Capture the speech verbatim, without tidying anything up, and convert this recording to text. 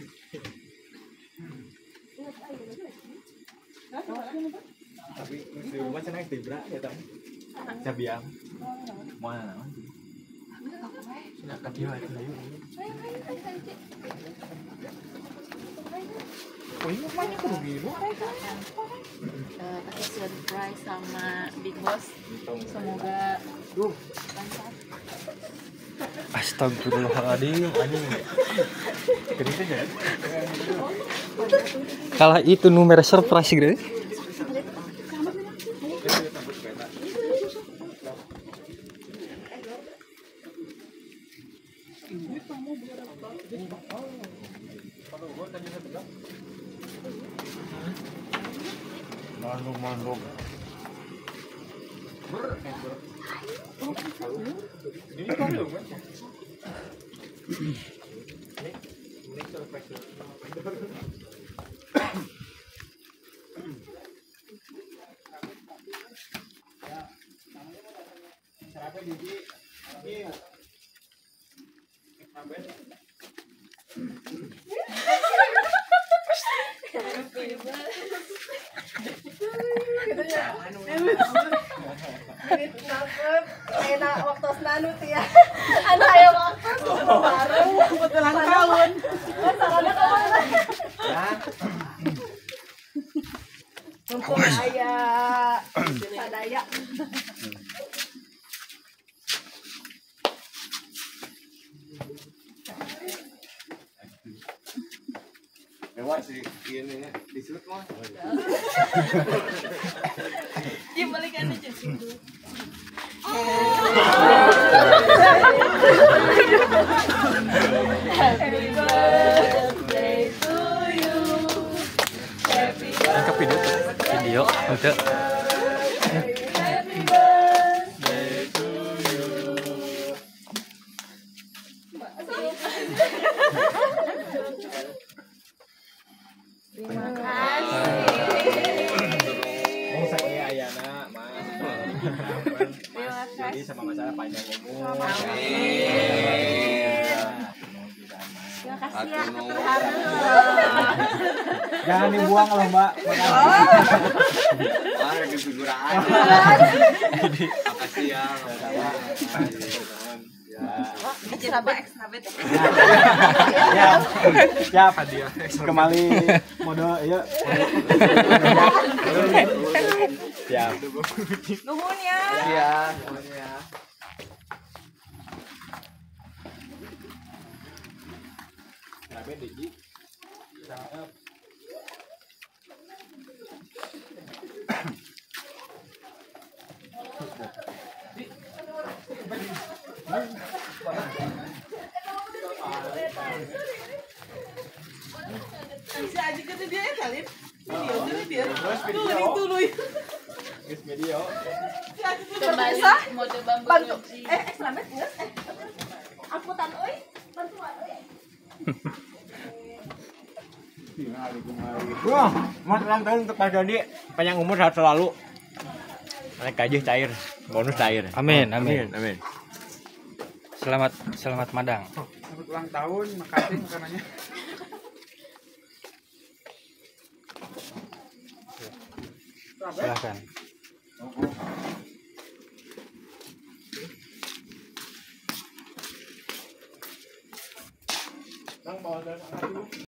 Tapi di rumah senang tibra ya tang. Cabiang. Mana? Silakan dia itu ayo. Oh ini rumahnya kudu biru. Kasih surprise sama Big Boss. Semoga lancar. Astagfirullahaladzim, anjing. Kalah itu nomor surprise gitu. Mandung mandung. Ber, ber. Ini kan lu kan? Ini ini surprise. Ya, sampai di ini. Sampai enak waktu nanut ya. Anak ayo waktu bareng kebetulan tahun. Masalahnya kamu ya. Untuk ayah sadaya. lewat sih ini disebut mah. Dibalikan aja sih. Happy birthday to you. Happy Angkat video, video, udah. Happy birthday to you. Terima kasih. Oh saya Ayana, Mas. Jadi sama masalah panjang umur. Terima kasih ya terharu. Jangan dibuang loh Mbak. Ah, lagi figuraan. Makasih ya. Coba ekstra bet. Ya, siap dia. Kembali mode ya. Siap. Nuhun ya. Iya, semuanya. Sampai Digi. Cakep. Bisa aja ke dia ya Salib. Video dulu dia. Tuh dulu. Guys video. Kembali mode bambu Bantu. kunci. Eh, ekstra bet ya. Angkutan euy. Bantuan euy. Wah, mas ulang tahun untuk Mas Dodi. Panjang umur sehat selalu. Naik gaji cair, bonus cair. Amin, amin. Amin. Selamat, selamat madang. Selamat ulang tahun, makasih makanannya. Silakan. Nang bawa